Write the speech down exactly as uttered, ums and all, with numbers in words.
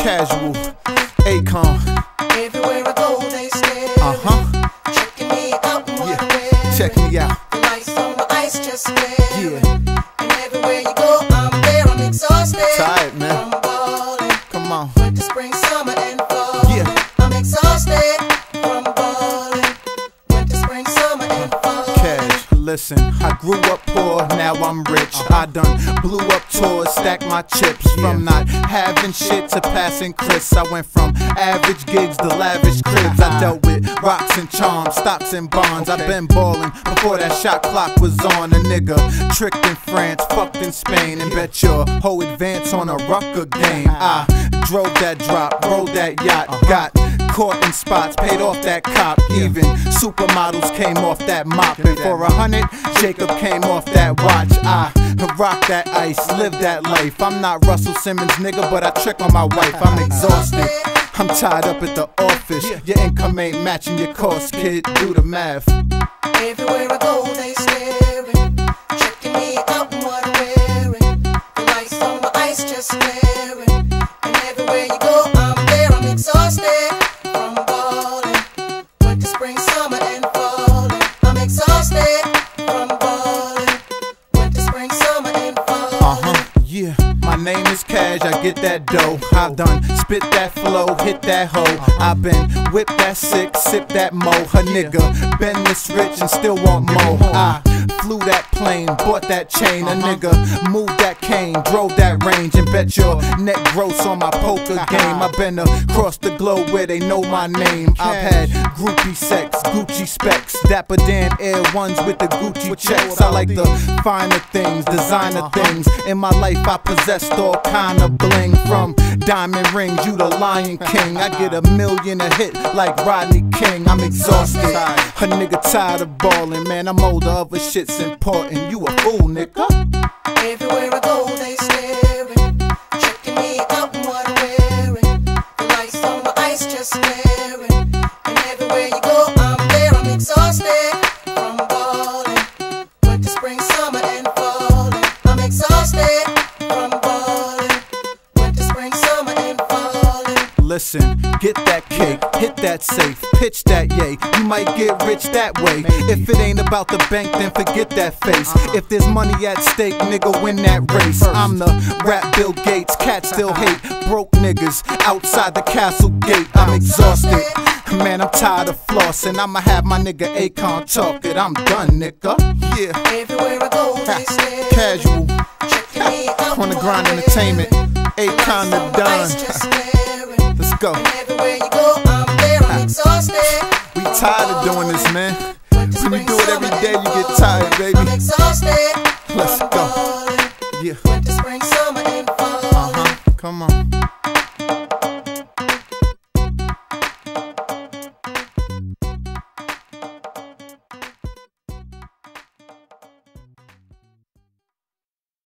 Kasual, Akon. Everywhere I go, they stare. Uh huh. Checking me out and what Yeah. I'm wearing. Check me out. The lights on the ice just staring. Yeah. And everywhere you go, I'm there. I'm exhausted. Tired, man. From balling. Come on. Winter, spring, summer, and fall. Yeah. I'm exhausted from balling. Winter, spring, summer, and fall. Cash, listen, I grew up poor, now I'm rich. I done blew up tours, stacked my chips. From not having shit to passing Chris. I went from average gigs to lavish cribs. I dealt with rocks and charms, stocks and bonds. I've been ballin' before that shot clock was on. A nigga tricked in France, fucked in Spain, and bet your whole advance on a rucker game. I drove that drop, rode that yacht, got caught in spots, paid off that cop. Even supermodels came off that mop. And for a hundred, Jacob came off that watch. I rock that ice, live that life. I'm not Russell Simmons, nigga, but I trick on my wife. I'm exhausted, I'm tied up at the office. Your income ain't matching your cost, kid, do the math. Everywhere I go, they staring. Checking me out and what I'm wearing. The lights on the ice just staring. And everywhere you go, I'm there. I'm exhausted from balling. Winter, spring, summer, and falling. I'm exhausted from balling. Winter, spring, summer, and falling. Uh-huh, yeah. My name is Cash, I get that dough. I done spit that flow, hit that hoe. I been whip that sick, sip that mo. A nigga been this rich and still want more. I flew that plane, bought that chain. A nigga moved that cane, drove that range, and bet your neck gross on my poker game. I been across the globe where they know my name. I've had groupie sex, Gucci specs, Dapper Dan Air Ones with the Gucci checks. I like the finer things, designer things. In my life I possessed all kind of bling. From diamond rings, you the Lion King. I get a million a hit like Rodney King. I'm exhausted, a nigga tired of ballin'. Man, I'm older, other shit's important. You a fool, nigga. Everywhere I go, they staring. Checking me out and what I'm wearing. The lights on the ice just staring. And everywhere you go, I'm there. I'm exhausted from balling. Winter, spring, summer, and falling. I'm exhausted from balling. Winter, spring, summer, and falling. Listen, get that cake, hit that safe, pitch that yay. You might get rich that way. If it ain't about the bank, then forget that face. If there's money at stake, nigga, win that race. I'm the rap Bill Gates, cats still hate broke niggas outside the castle gate. I'm exhausted, man, I'm tired of flossing. I'ma have my nigga Akon talk it. I'm done, nigga. Yeah. Everywhere I go, they stare. Kasual, Checking me out on the and grind what I'm entertainment. wearing. Akon the The lights on the ice just done. staring. Let's go. And everywhere you go, I'm there. I'm exhausted. We tired of doing this, man. Winter, When you spring, do it every summer, day, and you get fall. tired, baby. I'm exhausted Let's from go. balling. Yeah. Winter, spring, summer, and fall. Uh huh. Come on.